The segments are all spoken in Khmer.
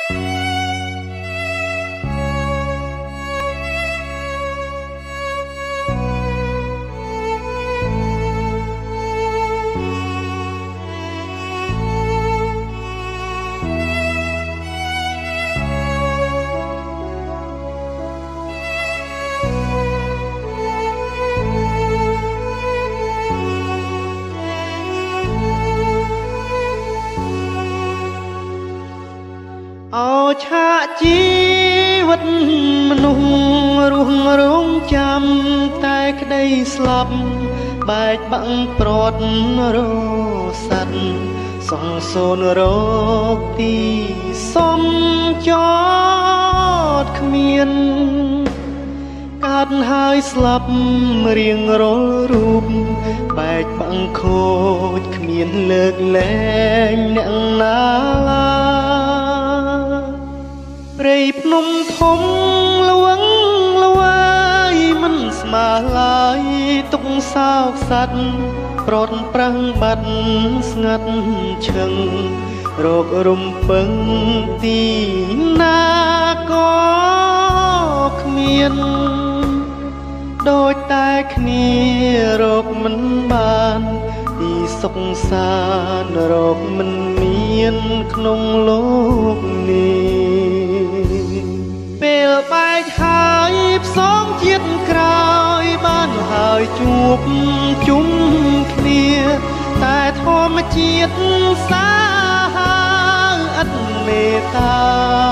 អោឆាកជីវិតមនុស្សរស់រងចាំតែក្តីស្លាប់បែកបាក់ព្រាត់រស័តសងសូនរកទីសំចតគ្មានកើតហើយស្លាប់រៀងរាល់រូបបែកបាក់ខូចគ្មានលើកលែងអ្នកណាឡើយព្រៃភ្នំធំលវងលវាយមិនស្មើឡើយទុកសោកសត្វប្រត់ប្រាំងបាត់ស្ងាត់ឈឹងរករំពឹងទីណាក៏គ្មានដូចតែគ្នារកមិនបានទីសុខសាន្តរកមិនមានក្នុងលោកនេះពេលបែកហើយផ្សងជាតិក្រោយបានហើយជួបជុំគ្នាតែធម្មជាតិសាហាវឥតមេត្តា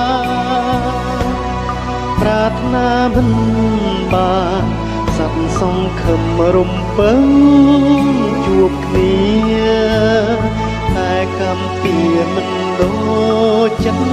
ប្រាថ្នាមិនបានសត្វសង្ឃឹមរំពឹងជួបគ្នាតែកម្មពៀមិនដូចចិត្ត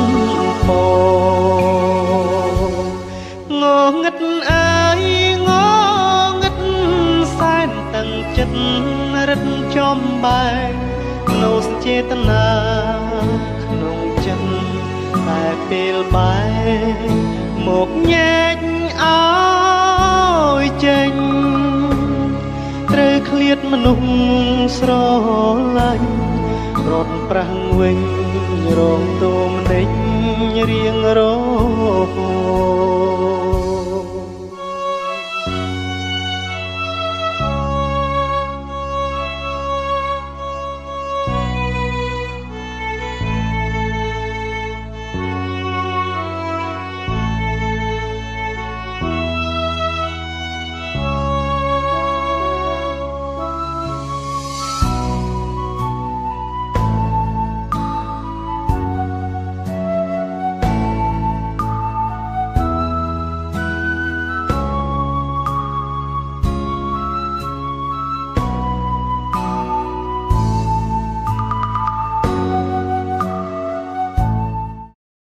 ងងឹតអើយងងឹតសែនតឹងចិត្តរិតចំបែកនៅចេតនាក្នុងចិត្តតែពេលបែកមកញែកអើយចេញត្រូវឃ្លាតមនុស្សស្រឡាញ់រត់ប្រាំងវិញរងទោមនិចរៀងរហូត